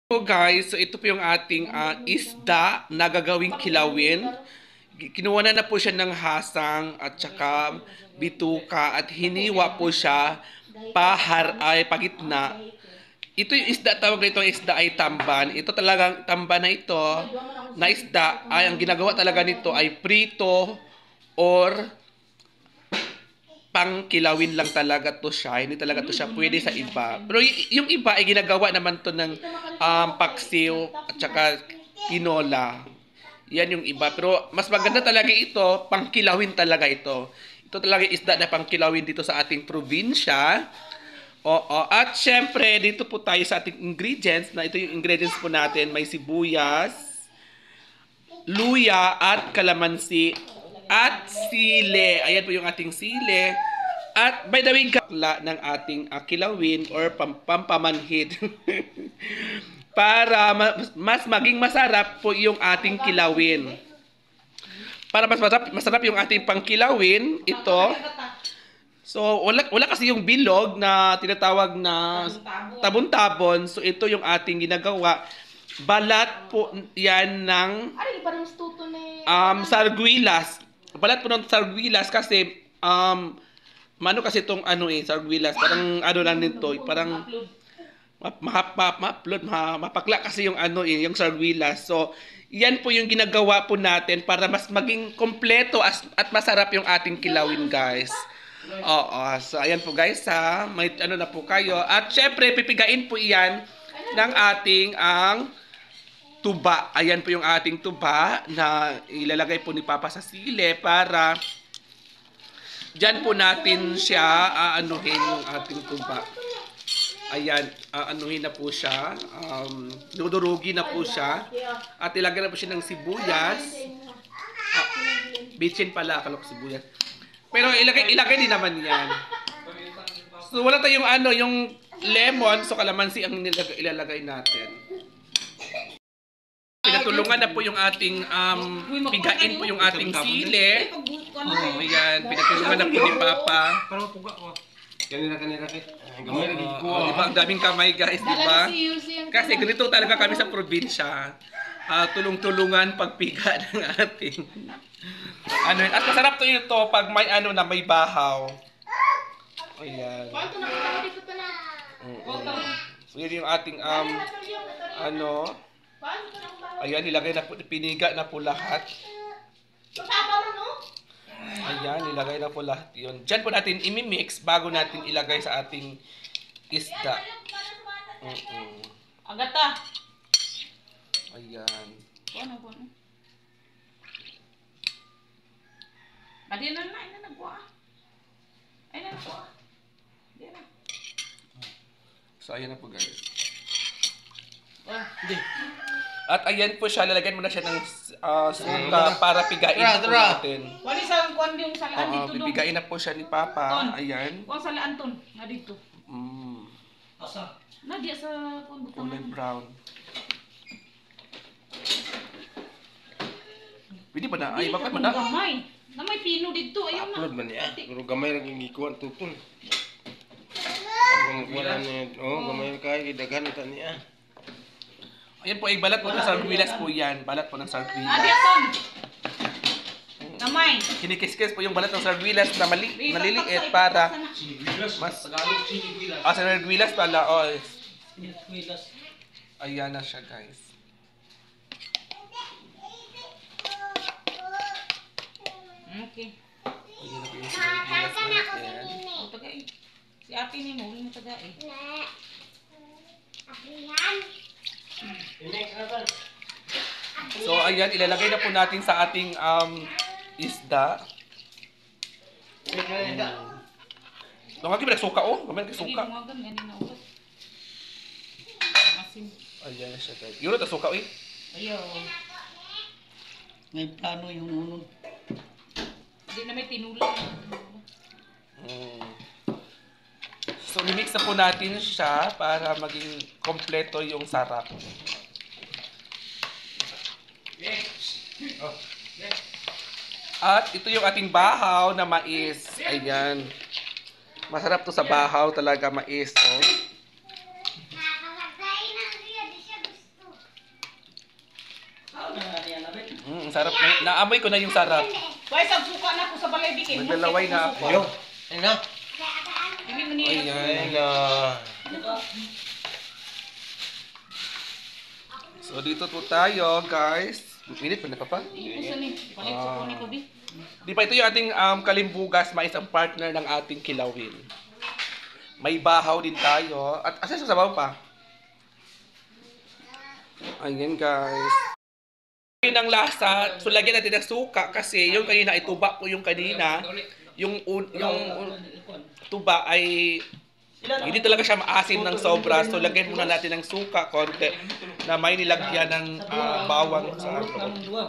So guys, so ito po yung ating isda na gagawing kilawin. Kinuha na po siya ng hasang at saka bituka at hiniwa po siya ay pagitna. Ito yung isda, tawag nito isda ay tamban. Ito talagang tamban na ito na isda ay ang ginagawa talaga nito ay prito or pang kilawin lang talaga to siya. Hindi talaga to siya pwede sa iba. Pero yung iba ay ginagawa naman to ng paksiw at saka tinola. Yan yung iba. Pero mas maganda talaga ito, pang kilawin talaga ito. Ito talaga yung isda na pang kilawin dito sa ating probinsya. Oo. At syempre, dito po tayo sa ating ingredients. Na ito yung ingredients po natin. May sibuyas, luya at kalamansi at sile. Ayan po yung ating sile. At by the way, kakla ng ating kilawin or pampamanhid. Para mas maging masarap po yung ating kilawin. Para mas masarap yung ating pangkilawin, ito. So, wala kasi yung bilog na tinatawag na tabon-tabon. So, ito yung ating ginagawa. Balat po yan ng sarguilas. Balat po ng sarguilas kasi mano kasi itong sarguilas, parang lang nito, parang mapakla kasi yung yung sarguilas. So yan po yung ginagawa po natin para mas maging kompleto at masarap yung ating kilawin, guys. Oo, so ayan po guys may na po kayo. At syempre pipigain po iyan ng ating tuba. Ayan po yung ating tuba na ilalagay po ni Papa sa sile para dyan po natin siya aanuhin yung ating tuba. Ayan, aanuhin na po siya. Dudurugi na po siya. At ilagay na po siya ng sibuyas. Bitchin pala, akala ko sibuyas. Pero ilagay din naman yan. So wala tayong yung lemon, so kalamansi ang ilalagay natin. Pinatulungan na po yung ating pigain po yung ating sile. Ayan, pinatulungan na po ni Papa. Kanina kit. Gamay lagi ko. Diba, ang daming kamay guys, diba? Kasi ganito talaga kami sa probinsya. Tulong-tulungan pagpiga ng ating at masarap to ito pag may na may bahaw. Ayan. So yun yung ating ayan, nilagay na po, piniga na po lahat. Ayan, nilagay na po lahat yun. Diyan po natin imimix bago natin ilagay sa ating isda. Agata. Ayan. Ano? Adi na nagkuha. Ay na nagkuha. Di na. So ayan na po guys. Hindi. At ayan po siya, lalagyan mo na siya ng suka para pigain po natin. Wali sa kuan yung salaan dito dong. Pipigain na po siya ni Papa. Ayan. Kuan salaan ton nga dito. Asa? Na diya sa kuan Kulay brown. Pwede ba na? Ay, bakit ba na? Gamay. Na may pino dito, ayun na. Upload man niya. Pero gamay lagi gikuan tutol. Wala ni, gamay kay daghan ta niya. Ayan po, ay balat po ng sarguilas po yan. Balat po ng sarguilas. Adi ton. Gamay. Kinikis-kis po yung balat ng sarguilas na maliliit para mas sarguilas pala. Ayan na siya guys. Okay. Ayan na po yung sarguilas natin. Tagay. Si ate ni mo, mo tagay. So ayan, ilalagay na po natin sa ating isda. Nangagi ba suka Gamay suka. Ayan na siya guys. Yun na suka Ayaw. May plano yung unod. Hindi na may tinula. So, mimix na po natin siya para maging kompleto yung sarap. At ito yung ating bahaw na mais. Ayan. Masarap to sa bahaw talaga, mais. sarap. Naamoy ko na yung sarap. Guys, ang suka na ako sa balay bikin. Naglalaway na ako. Yo. Ayun na. Hindi mo niya. Ayun na. So dito po tayo, guys. Minute pa na pa? Ipusan ni. Palit sa kunin ko, bi. Di pa ito yung ating kalimbugas, mais ang partner ng ating kilawin. May bahaw din tayo. At asa sa sabaw pa? Ayan, guys. Yun ang lasa. So lagyan natin ng suka kasi yung kanina ituba po yung kanina. Yung tuba ay hindi talaga siya maasim ng sobra. So lagyan muna natin ng suka konti na may nilagyan ng bawang sa loob.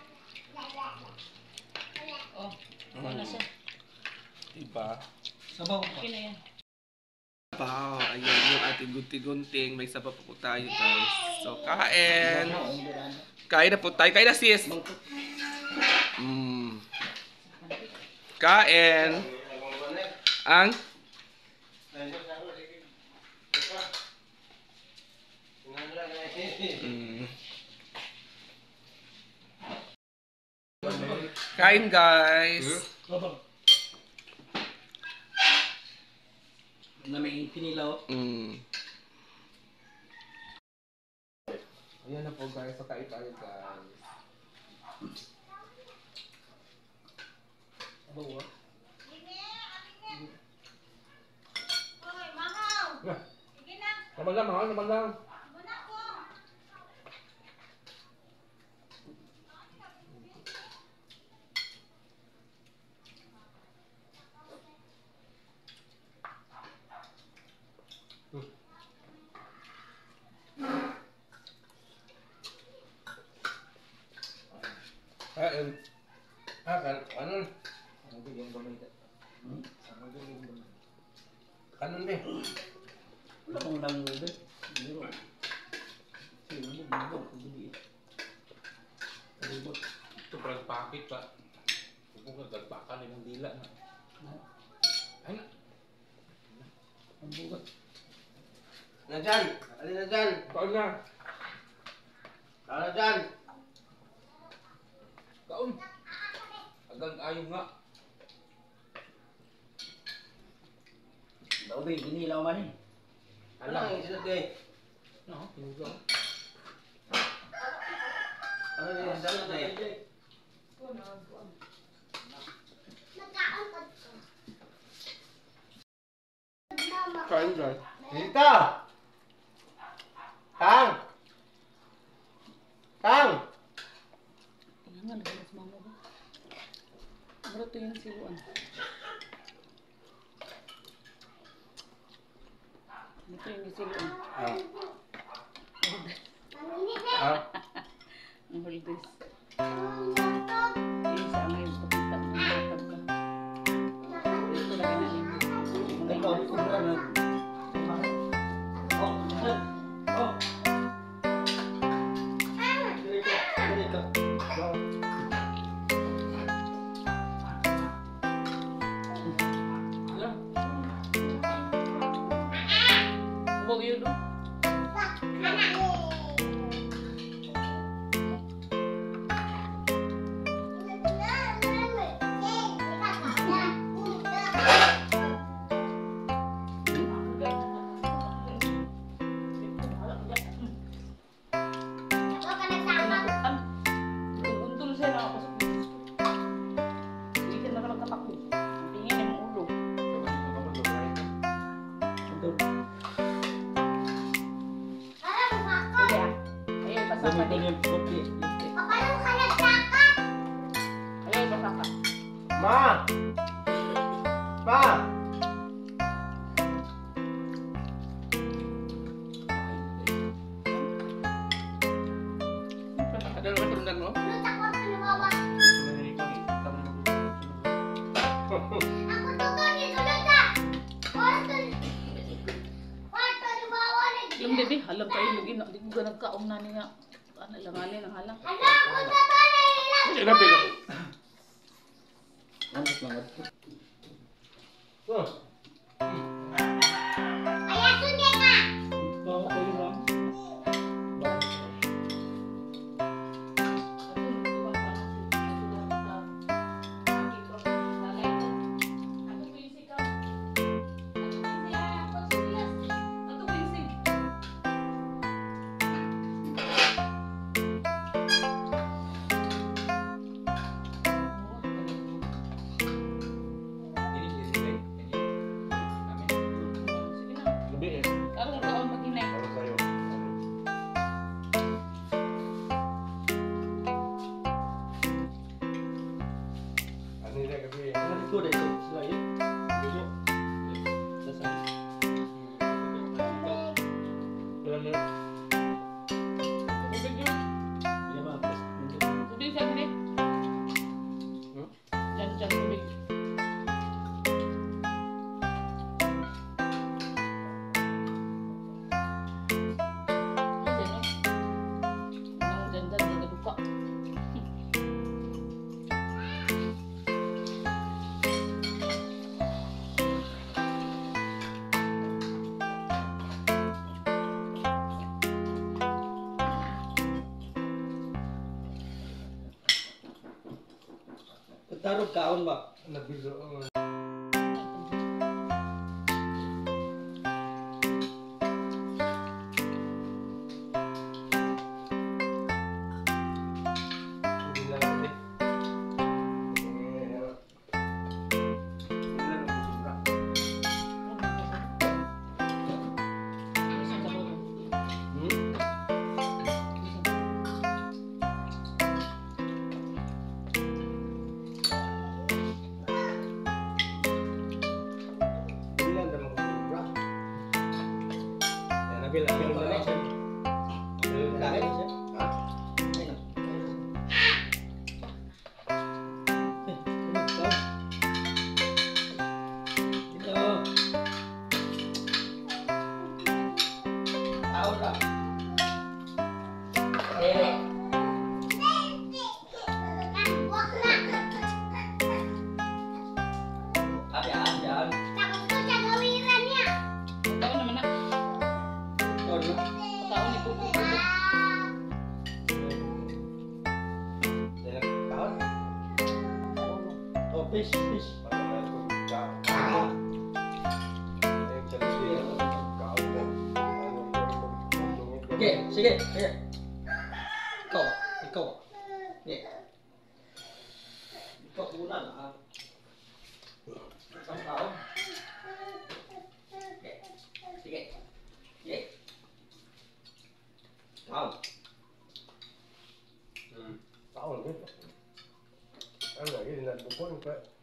Oh, wala siya. Diba? Okay na yan. Wow, ayan yung ating gunting-gunting. May sabaw pa po tayo, guys. So, kain. Kain na po tayo. Kain na, sis. Kain. Ang? Kain, guys. Na may pinilaw. Ayan na po, guys. So, kain tayo, guys. Bawa. Naman lang, ha? Naman lang. Kain. Kanon. Kanon, be. Wala kong nang ube. Biro. Sino mo biro ko dili. Ito parang pakit pa. Kung nagbakan ng dila na. Ay. Ang bugat. Na dyan. Alin na dyan. Kain na. Kala dyan. Kaon. Agang ayo nga. Daw ba ginilaw man eh. Ano ang isinagay? No, pinugaw. Ano yung isinagay? Kain, guys. Dito! Kang! Kang! Nga, nagalas mama ba? Pero ito yung siluan. Ito yung siluan. Ang holders. Yung sa ngayon, pakita mo yung bakag ka. Ito lagi na nito. Ikaw ko na na. Oh. Oh. Dito. Huwag yun, no? Untol siya nakapasok. Hindi ka na magkatakbo. Tingin ang ulo. Kaya, ayaw pasaka Dami din. yung kopi. Ayaw pasaka. Ma! Ma! Ada naman tundan mo? Yung bebe, halang kayo lagi na. Di ko ka nagkaong na niya. Ano lang ang halang. Sige na, Bilo. Ano lang ito? Oh! Bawa ko yun lang. Daiko, daiko. Sila yun. Daiko. Dasar. Tubig yun. Iya, Bang. Terus, minum. Tubig siya, hindi. Diyan, tubig. Ayan, oh. Nang dyan, nagaduka. Tarog kaon ba? Nabil na siya. Kain siya. Ha? Ayun. Dito. Tao ka. Ayan. Taon naman na. Tao na. Taon ni Kuko. Kaon. Oh, fish. Sige, sige. Ikaw. Sige. Ikaw muna na. Isang tao. Sige. Tao. Tao là cái. Ăn là cái gì là cũng có một cái.